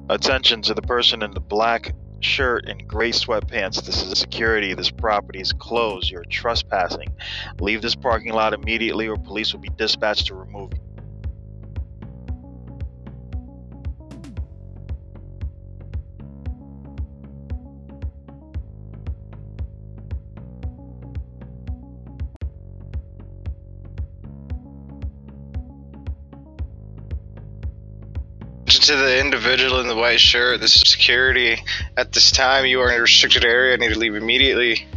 Attention to the person in the black shirt and gray sweatpants. This is security. This property is closed. You're trespassing. Leave this parking lot immediately or police will be dispatched to remove you. To the individual in the white shirt, this is security. At this time, you are in a restricted area. I need to leave immediately.